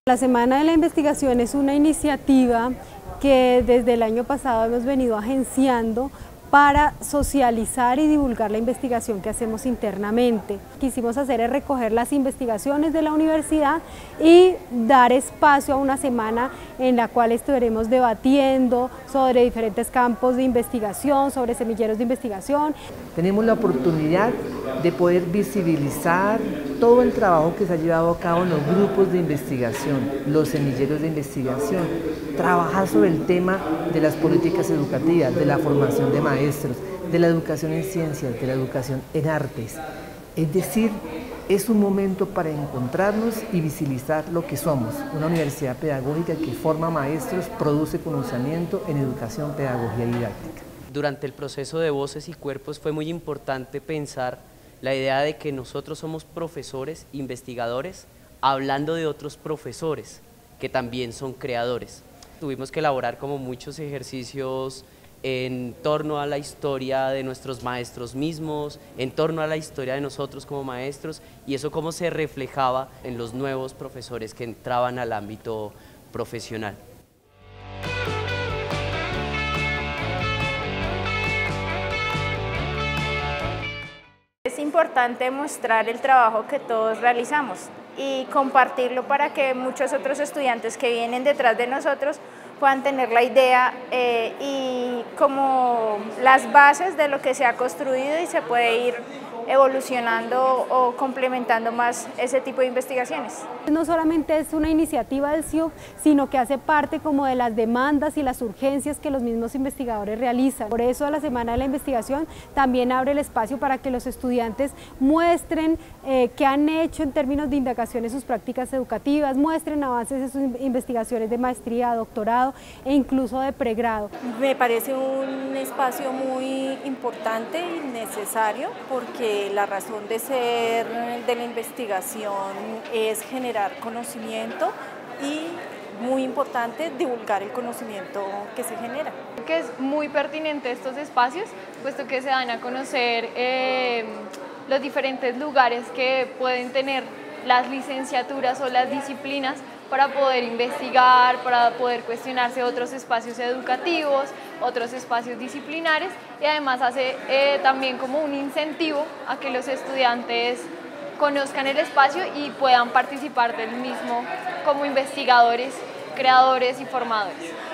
La Semana de la Investigación es una iniciativa que desde el año pasado hemos venido agenciando para socializar y divulgar la investigación que hacemos internamente. Quisimos hacer es recoger las investigaciones de la universidad y dar espacio a una semana en la cual estaremos debatiendo sobre diferentes campos de investigación, sobre semilleros de investigación. Tenemos la oportunidad de poder visibilizar todo el trabajo que se ha llevado a cabo en los grupos de investigación, los semilleros de investigación, trabajar sobre el tema de las políticas educativas, de la formación de maestros, de la educación en ciencias, de la educación en artes. Es decir, es un momento para encontrarnos y visibilizar lo que somos, una universidad pedagógica que forma maestros, produce conocimiento en educación, pedagogía y didáctica. Durante el proceso de Voces y Cuerpos fue muy importante pensar la idea de que nosotros somos profesores, investigadores, hablando de otros profesores que también son creadores. Tuvimos que elaborar como muchos ejercicios en torno a la historia de nuestros maestros mismos, en torno a la historia de nosotros como maestros y eso cómo se reflejaba en los nuevos profesores que entraban al ámbito profesional. Es importante mostrar el trabajo que todos realizamos y compartirlo para que muchos otros estudiantes que vienen detrás de nosotros puedan tener la idea y como las bases de lo que se ha construido y se puede ir evolucionando o complementando más ese tipo de investigaciones. No solamente es una iniciativa del CIUB, sino que hace parte como de las demandas y las urgencias que los mismos investigadores realizan. Por eso la Semana de la Investigación también abre el espacio para que los estudiantes muestren qué han hecho en términos de indagación en sus prácticas educativas, muestren avances en sus investigaciones de maestría, doctorado e incluso de pregrado. Me parece un espacio muy importante y necesario porque la razón de ser de la investigación es generar conocimiento y, muy importante, divulgar el conocimiento que se genera. Creo que es muy pertinente estos espacios, puesto que se dan a conocer los diferentes lugares que pueden tener las licenciaturas o las disciplinas para poder investigar, para poder cuestionarse otros espacios educativos, otros espacios disciplinares y además hace también como un incentivo a que los estudiantes conozcan el espacio y puedan participar del mismo como investigadores, creadores y formadores.